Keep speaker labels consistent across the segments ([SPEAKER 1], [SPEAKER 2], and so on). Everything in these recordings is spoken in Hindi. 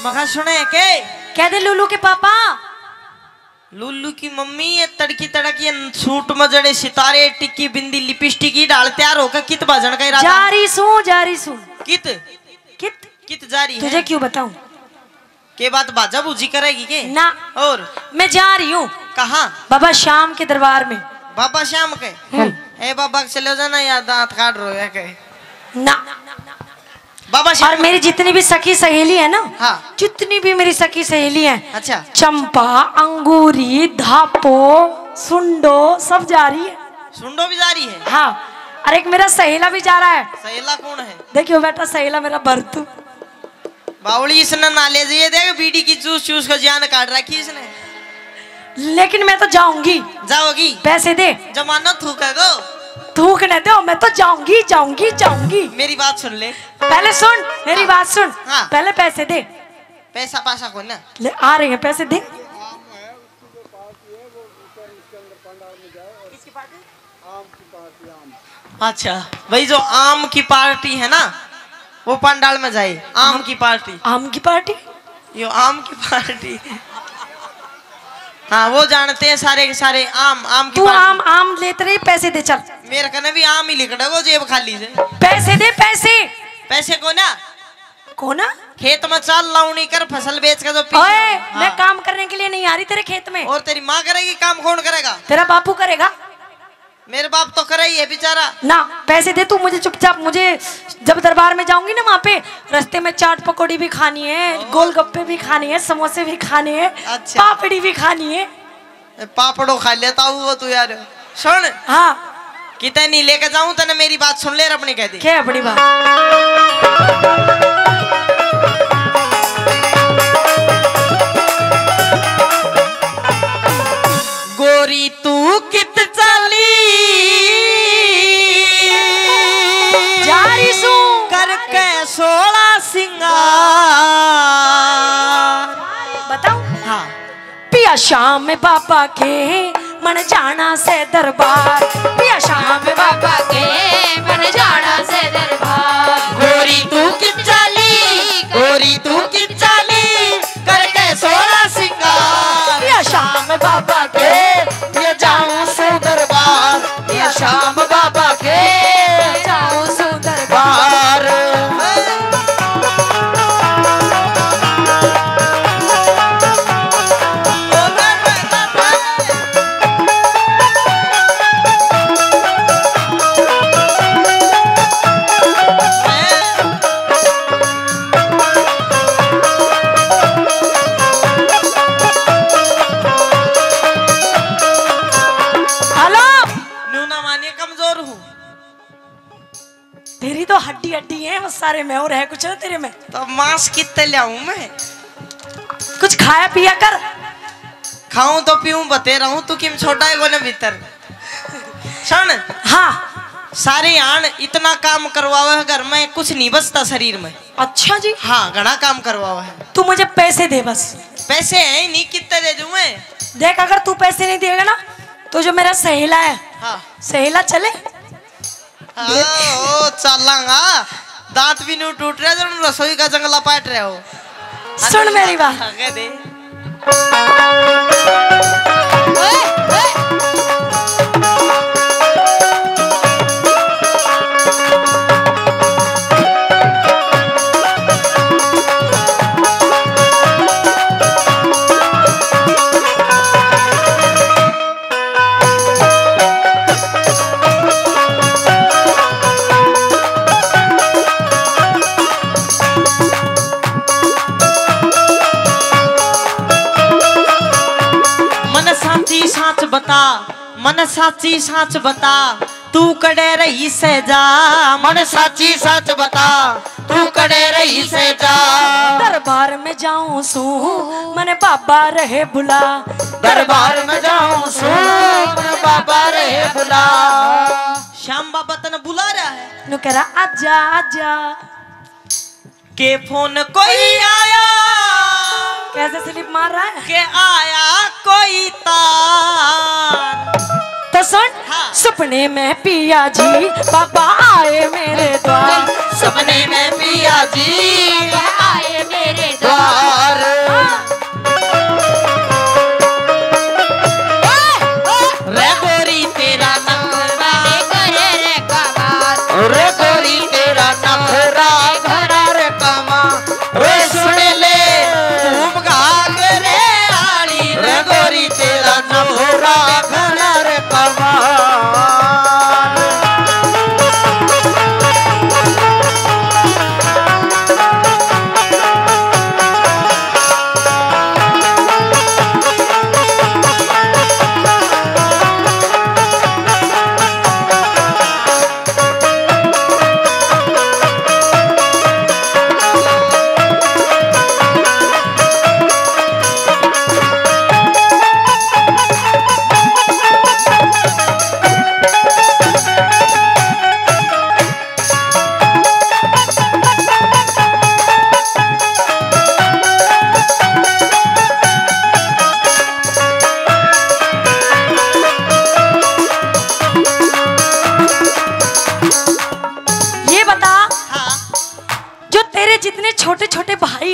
[SPEAKER 1] मखा सुने के
[SPEAKER 2] कह दे लुल्लू के पापा।
[SPEAKER 1] लुल्लू की मम्मी ये तड़की तड़की सूट में जड़े सितारे टिक्की बिंदी लिपस्टिक की डाल तैयार होकर कित भजन का इरादा।
[SPEAKER 2] जारी सू
[SPEAKER 1] कित
[SPEAKER 2] कित
[SPEAKER 1] कित जारी
[SPEAKER 2] तुझे
[SPEAKER 1] है? क्यों
[SPEAKER 2] बताऊं
[SPEAKER 1] के बात बाजा बूजी करेगी के
[SPEAKER 2] ना।
[SPEAKER 1] और
[SPEAKER 2] मैं जा रही हूँ
[SPEAKER 1] कहाँ?
[SPEAKER 2] बाबा श्याम के दरबार में।
[SPEAKER 1] बाबा श्याम के? ए बाबा चले जाना या दांत काट रो है के
[SPEAKER 2] ना।
[SPEAKER 1] बाबा श्याम
[SPEAKER 2] और मेरी जितनी भी सखी सहेली है ना,
[SPEAKER 1] हाँ
[SPEAKER 2] जितनी भी मेरी सखी सहेली है,
[SPEAKER 1] अच्छा
[SPEAKER 2] चंपा अंगूरी धापो सुंडो सब जा रही है।
[SPEAKER 1] सुंडो भी जा रही है?
[SPEAKER 2] हाँ। और एक मेरा सहेला भी जा रहा है।
[SPEAKER 1] सहेला कौन है?
[SPEAKER 2] देखियो बेटा सहेला मेरा भरतू।
[SPEAKER 1] बावली इसने नाले दिए देख बीड़ी की चूस चूस का जान काट रखी इसने।
[SPEAKER 2] लेकिन मैं तो जाऊंगी।
[SPEAKER 1] जाओगी?
[SPEAKER 2] पैसे दे।
[SPEAKER 1] जमानत थूकेगो?
[SPEAKER 2] थूकने दो, मैं तो जाऊंगी जाऊंगी जाऊंगी।
[SPEAKER 1] मेरी बात सुन ले।
[SPEAKER 2] पहले सुन मेरी बात सुन।
[SPEAKER 1] हाँ।
[SPEAKER 2] पहले पैसे दे।
[SPEAKER 1] पैसा पासा को ना
[SPEAKER 2] ले आ रहे हैं पैसे दे।
[SPEAKER 1] अच्छा भाई जो आम की पार्टी है ना वो पंडाल में जाए। आम की पार्टी?
[SPEAKER 2] आम की पार्टी?
[SPEAKER 1] यो आम की पार्टी हाँ वो जानते हैं सारे के सारे। आम की
[SPEAKER 2] तू
[SPEAKER 1] पार्टी।
[SPEAKER 2] आम लेते रही, पैसे दे चल।
[SPEAKER 1] मेरे कने भी आम ही लिख रहा वो जेब खाली से।
[SPEAKER 2] पैसे दे पैसे।
[SPEAKER 1] पैसे को ना
[SPEAKER 2] कोना
[SPEAKER 1] खेत में चाल लाउनी कर फसल बेच कर जो
[SPEAKER 2] ओए
[SPEAKER 1] हाँ।
[SPEAKER 2] मैं काम करने के लिए नहीं आ रही तेरे खेत में।
[SPEAKER 1] और तेरी माँ करेगी काम? कौन करेगा?
[SPEAKER 2] तेरा बापू करेगा।
[SPEAKER 1] मेरे बाप तो करे ही है बेचारा।
[SPEAKER 2] ना पैसे दे तू मुझे चुपचाप। मुझे जब दरबार में जाऊंगी ना वहाँ पे रास्ते में चाट पकौड़ी भी खानी है, गोलगप्पे भी खानी है, समोसे भी खाने हैं,
[SPEAKER 1] अच्छा।
[SPEAKER 2] पापड़ी भी खानी है।
[SPEAKER 1] पापड़ो खा लेता हूँ वो तू यार। सुन
[SPEAKER 2] हाँ
[SPEAKER 1] कितने नहीं लेके जाऊं तने मेरी बात सुन ले अपने कह दी।
[SPEAKER 2] क्या बड़ी बात।
[SPEAKER 1] गोरी तू कित चाली
[SPEAKER 2] जारी सू
[SPEAKER 1] करके 16 सिंगार।
[SPEAKER 2] बताऊं?
[SPEAKER 1] हाँ
[SPEAKER 2] पिया शाम में बाबा के मन जाना से दरबार। पिया शाम में बाबा के मन जाना से दरबार।
[SPEAKER 1] गोरी तू कित चाली, गोरी तू कित चाली करके 16 सिंगार।
[SPEAKER 2] पिया शाम में बाबा के
[SPEAKER 1] ये जाऊं से दरबार, ये शाम बाबा के
[SPEAKER 2] जाऊं सो दरबार।
[SPEAKER 1] बार।
[SPEAKER 2] तेरी तो हड्डी हड्डी है वो सारे में और है कुछ ना तेरे में।
[SPEAKER 1] तो मांस कितने लाऊं मैं?
[SPEAKER 2] कुछ खाया पिया कर।
[SPEAKER 1] खाऊं तो पीऊं बते रहूं तू किम छोटा है कोने भीतर। सुन
[SPEAKER 2] हाँ
[SPEAKER 1] सारे आन इतना काम करवावा है घर में कुछ नहीं बचता शरीर में।
[SPEAKER 2] अच्छा जी।
[SPEAKER 1] हाँ घना काम करवावा है।
[SPEAKER 2] तू मुझे पैसे दे बस।
[SPEAKER 1] पैसे हैं ही नहीं, कितने दे दूं मैं?
[SPEAKER 2] देख अगर तू पैसे नहीं देगा ना तो जो मेरा सहेला है,
[SPEAKER 1] हाँ
[SPEAKER 2] सहेला चले।
[SPEAKER 1] ओ चलांगा दांत भी नहीं टूट रहे जब रसोई का जंगला पाट रहे हो।
[SPEAKER 2] सुन मेरी बात।
[SPEAKER 1] कह दे मन साची साच बता तू कड़े रही से जा। मन साची साच बता तू कड़े रही से जा।
[SPEAKER 2] दरबार में जाऊं सू मन बाबा रहे बुला।
[SPEAKER 1] दरबार में जाऊं सू मन बाबा रहे बुला। श्याम बाबा तने बुला रहा है।
[SPEAKER 2] नु कह रहा आजा आजा।
[SPEAKER 1] के फोन कोई आया।
[SPEAKER 2] कैसे स्लिप मार रहा है?
[SPEAKER 1] के आया कोई तार।
[SPEAKER 2] तो सुन।
[SPEAKER 1] हाँ।
[SPEAKER 2] सपने में पिया जी बाबा आए मेरे द्वार।
[SPEAKER 1] सपने में पिया जी
[SPEAKER 2] आए मेरे
[SPEAKER 1] द्वार।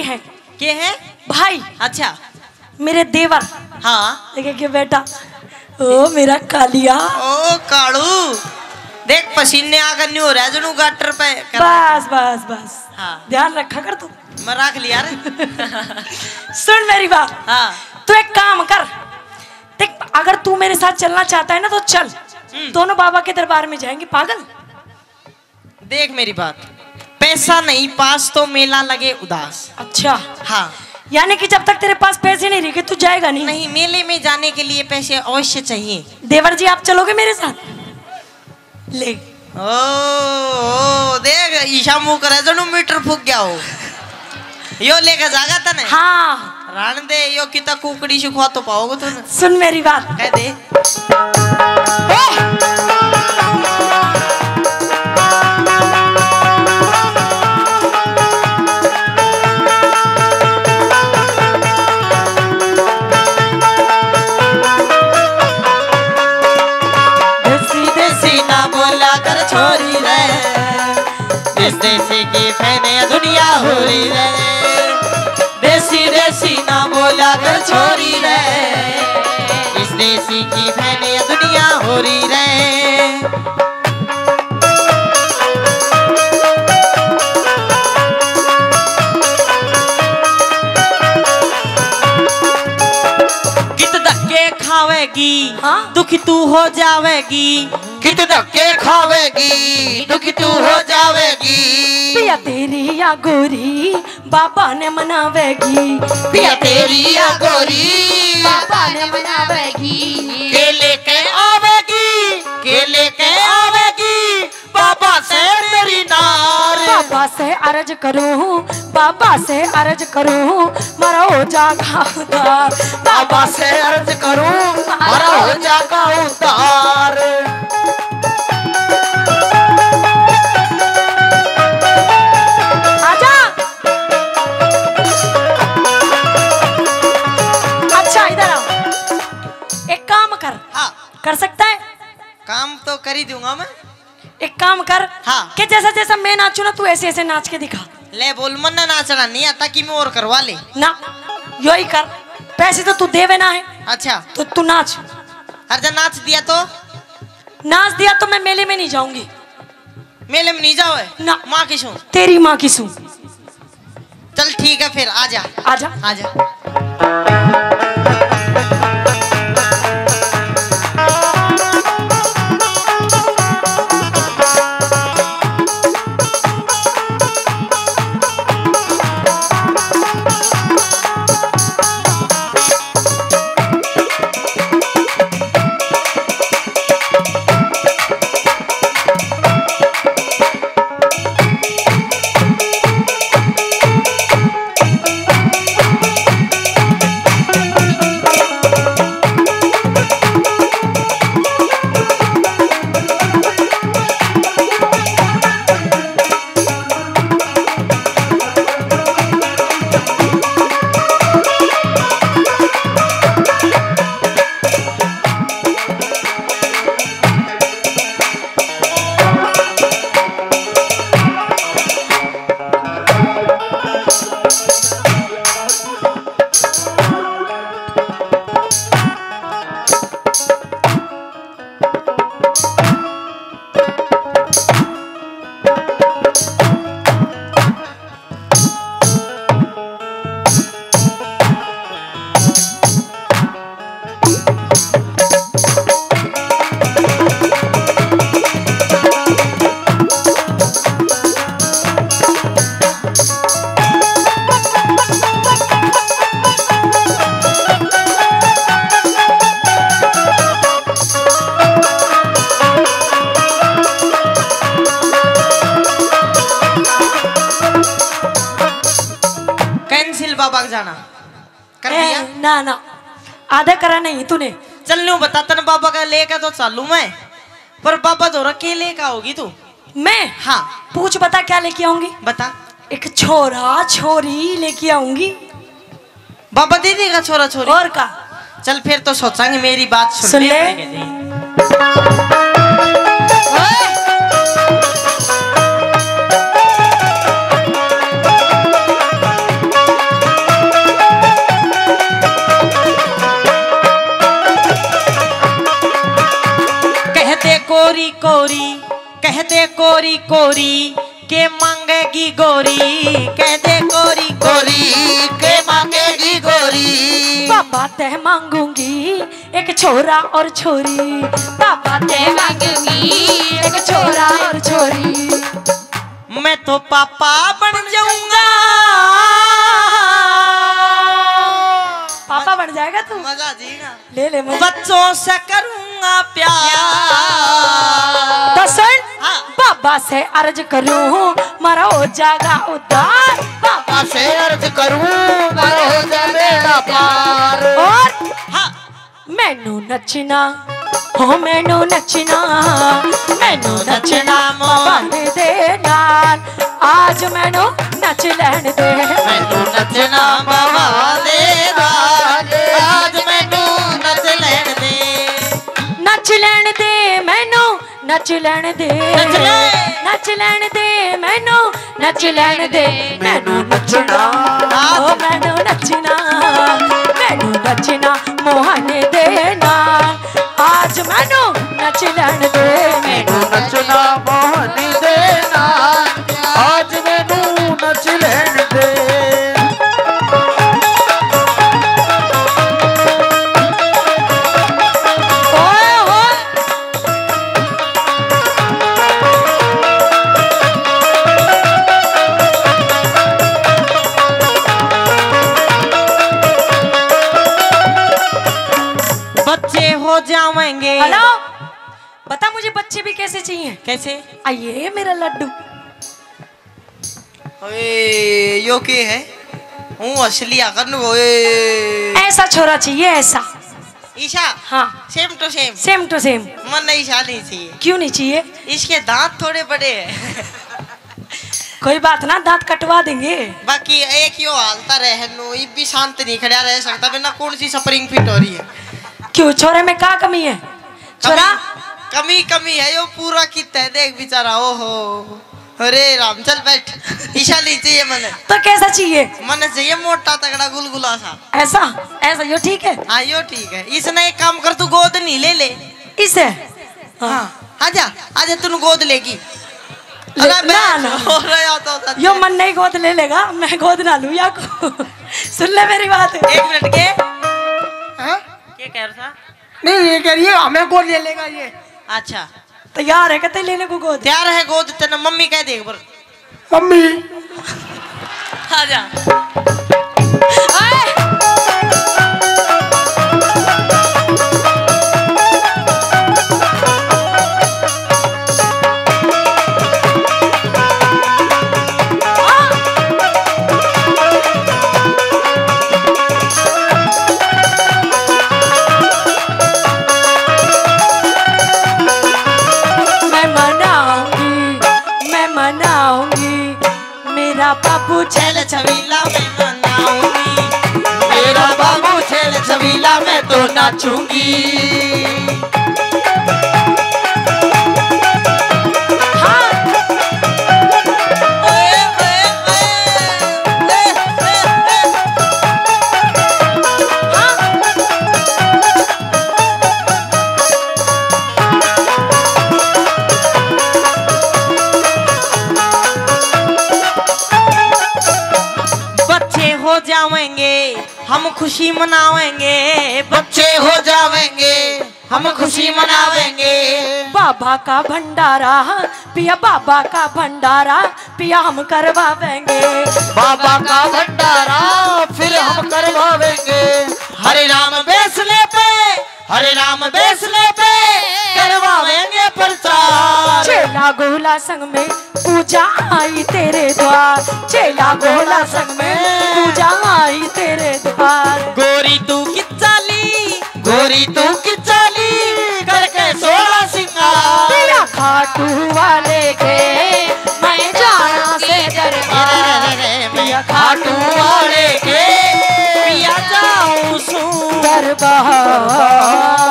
[SPEAKER 2] हैं।
[SPEAKER 1] के हैं?
[SPEAKER 2] भाई।
[SPEAKER 1] अच्छा।
[SPEAKER 2] मेरे देवर।
[SPEAKER 1] हाँ।
[SPEAKER 2] देखे के बेटा, ओ मेरा कालिया।
[SPEAKER 1] ओ कालू, देख पसीने आकर नहीं हो रहा है जनू गाटर पे।
[SPEAKER 2] बस बस बस।
[SPEAKER 1] हाँ।
[SPEAKER 2] ध्यान रखा कर तू।
[SPEAKER 1] मैं रख लिया रे।
[SPEAKER 2] सुन मेरी बात।
[SPEAKER 1] हाँ।
[SPEAKER 2] तू एक काम कर, देख अगर तू मेरे साथ चलना चाहता है ना तो चल, दोनों बाबा के दरबार में जाएंगे। पागल।
[SPEAKER 1] देख मेरी बात, पैसा नहीं पास तो मेला लगे उदास।
[SPEAKER 2] अच्छा।
[SPEAKER 1] हाँ।
[SPEAKER 2] यानी कि जब तक तेरे पास पैसे नहीं रहेंगे तू जाएगा नहीं?
[SPEAKER 1] नहीं, मेले में जाने के लिए पैसे अवश्य चाहिए।
[SPEAKER 2] देवर जी आप चलोगे मेरे साथ? ले।
[SPEAKER 1] ओ देख ईशा मुंह करे जनु मीटर फूक गया हो। यो लेकर जागा तने?
[SPEAKER 2] हाँ।
[SPEAKER 1] रान दे यो कितना कुकड़ी सिखवा तो पाओगे तूने।
[SPEAKER 2] सुन मेरी बात।
[SPEAKER 1] कह दे। देसी देसी ना बोला कर छोरी रे, इस देसी की फैने दुनिया हो रही रे। देसी देसी ना बोला कर छोरी रे, इस देसी की फैने दुनिया हो रही रे। कित धक्के खावेगी,
[SPEAKER 2] हाँ?
[SPEAKER 1] दुखी तू हो जावेगी। कित धक्के खावेगी, दुखी तू हो जावेगी।
[SPEAKER 2] पिया तेरी या गोरी बाबा ने मनावेगी।
[SPEAKER 1] पिया तेरी या गोरी
[SPEAKER 2] बाबा ने मनावेगी।
[SPEAKER 1] के लेके आवेगी, के लेके आवेगी बाबा से मेरी नार।
[SPEAKER 2] बाबा से अर्ज करूं, बाबा से अर्ज करूं, मरा हो जागा उधार।
[SPEAKER 1] बाबा से अर्ज करूं, मरा हो जागा उधार।
[SPEAKER 2] आजा। अच्छा इधर आओ, एक काम कर।
[SPEAKER 1] हाँ।
[SPEAKER 2] कर सकता है?
[SPEAKER 1] काम तो कर ही दूंगा मैं।
[SPEAKER 2] एक काम कर।
[SPEAKER 1] हाँ।
[SPEAKER 2] कि जैसा जैसा मैं नाचू ना तू ऐसे ऐसे नाच के दिखा।
[SPEAKER 1] ले बोल, मन नाचना नहीं आता कि मैं और करवा ले।
[SPEAKER 2] ना यो ही कर, पैसे तो तू देवे ना है।
[SPEAKER 1] अच्छा
[SPEAKER 2] तो तू नाच।
[SPEAKER 1] हर जन नाच दिया तो?
[SPEAKER 2] नाच दिया तो मैं मेले में नहीं जाऊंगी।
[SPEAKER 1] मेले में नहीं जाओ
[SPEAKER 2] ना।
[SPEAKER 1] माँ की सुन।
[SPEAKER 2] तेरी माँ की सुन।
[SPEAKER 1] चल ठीक है फिर आजा।
[SPEAKER 2] आजा।
[SPEAKER 1] आजा। बाबा का जाना कर दिया?
[SPEAKER 2] ना ना आधा करा नहीं तूने।
[SPEAKER 1] चल लूं बता तन बाबा का लेकर तो चालू मैं, पर बाबा तो रखे लेकर आओगी तू?
[SPEAKER 2] मैं?
[SPEAKER 1] हाँ।
[SPEAKER 2] पूछ बता क्या लेके आऊंगी?
[SPEAKER 1] बता।
[SPEAKER 2] एक छोरा छोरी लेके आऊंगी।
[SPEAKER 1] बाबा दे देगा छोरा छोरी?
[SPEAKER 2] और का?
[SPEAKER 1] चल फिर तो सोचांगे, मेरी बात
[SPEAKER 2] सुन ले।
[SPEAKER 1] कोरी कोरी कह दे कोरी कोरी के मांगेगी गोरी, कह दे कोरी कोरी के मांगेगी गोरी।
[SPEAKER 2] बाबा ते मांगूंगी एक छोरा और छोरी, बाबा ते मांगूंगी एक छोरा और छोरी।
[SPEAKER 1] मैं तो पापा बन जाऊंगा।
[SPEAKER 2] पापा बन जाएगा तू?
[SPEAKER 1] मजा जीना।
[SPEAKER 2] ले ले मजा।
[SPEAKER 1] बच्चों से करूंगा प्यार।
[SPEAKER 2] तो सुन, बाबा से अर्ज करूं मारा हो जाएगा उद्धार,
[SPEAKER 1] बाबा से अर्ज करूं मारा हो जाए बेड़ा पार।
[SPEAKER 2] और मैनू नचना हो मैनू नचना, मैनू नचना मन दे नाल, आज मैनू नच लैन दे,
[SPEAKER 1] मैनू नचना बाबा दे नाल, आज मैनू नच लैन दे,
[SPEAKER 2] नच लैन दे मैनू नच लैन दे, नच लैन दे मैनू नच लैन दे। मैनू नचना हो मैनू नचना, मैनू नचना मोहन दे नाल, आज मैनू नच लैन दे,
[SPEAKER 1] मैनू नचना मोहन दे नाल, आज मैनू नच लैन दे। बच्चे हो जाएंगे।
[SPEAKER 2] हेलो, बता मुझे बच्चे भी कैसे चाहिए?
[SPEAKER 1] कैसे?
[SPEAKER 2] आइए मेरा लड्डू।
[SPEAKER 1] ओए यो के है? हूँ असली आकर
[SPEAKER 2] ऐसा छोरा चाहिए, ऐसा।
[SPEAKER 1] ईशा?
[SPEAKER 2] हाँ,
[SPEAKER 1] same to same.
[SPEAKER 2] Same to same.
[SPEAKER 1] मन ईशा नहीं चाहिए।
[SPEAKER 2] क्यों नहीं चाहिए?
[SPEAKER 1] इसके दांत थोड़े बड़े हैं।
[SPEAKER 2] कोई बात ना, दांत कटवा देंगे।
[SPEAKER 1] बाकी एक यो हालता रहनो, ये भी शांत नहीं खड़ा रह सकता बिना कौन सी स्प्रिंग फिट हो रही है।
[SPEAKER 2] क्यों, छोरे में क्या कमी है? छोरा
[SPEAKER 1] कमी कमी है यो पूरा कितना है, देख बेचारा। ओहो अरे राम, चल बैठ। ईशा नहीं चाहिए मन।
[SPEAKER 2] तो कैसा चाहिए?
[SPEAKER 1] मन चाहिए मोटा तगड़ा गुलगुला सा।
[SPEAKER 2] ऐसा ऐसा यो ठीक है।
[SPEAKER 1] हाँ यो ठीक है। इसने एक काम कर, तू गोद नहीं ले ले
[SPEAKER 2] इसे।
[SPEAKER 1] हाँ आजा आजा, तू गोद लेगी।
[SPEAKER 2] ना ना, यो मन नहीं गोद ले लेगा, मैं गोद ना लूं या को। सुन ले मेरी बात।
[SPEAKER 1] एक मिनट के। हाँ क्या कह रहा था?
[SPEAKER 3] नहीं ये कह रही है हमें गोद ले लेगा ये।
[SPEAKER 1] अच्छा
[SPEAKER 2] तैयार है कहते लेने को गोद?
[SPEAKER 1] तैयार है गोद तेना। मम्मी कह दे एक बार।
[SPEAKER 3] मम्मी
[SPEAKER 1] आजा।
[SPEAKER 2] मेरा बाबू
[SPEAKER 1] छेल छबीला मैं मनाऊंगी, मेरा बाबू छेल छबीला मैं तो नाचूंगी। हो जाएंगे हम खुशी मनावेंगे, बच्चे हो जाएंगे हम खुशी मनावेंगे।
[SPEAKER 2] बाबा का भंडारा पिया, बाबा का भंडारा पिया हम करवावेंगे,
[SPEAKER 1] बाबा का भंडारा फिर हम करवावेंगे। हरे राम बेसले पे, हरे राम बेसले पे करवावेंगे प्रचार।
[SPEAKER 2] चेला गोला संग में पूजा आई तेरे द्वार, चेला गोला संग में पूजा आई तेरे द्वार।
[SPEAKER 1] गोरी तू की चाली, गोरी तू की चाली करके 16 सिंगार।
[SPEAKER 2] तेरा खाटू वाले के मैं जाना से दरबार,
[SPEAKER 1] पिया खाटू वाले के पिया जाऊं सू
[SPEAKER 2] दरबार।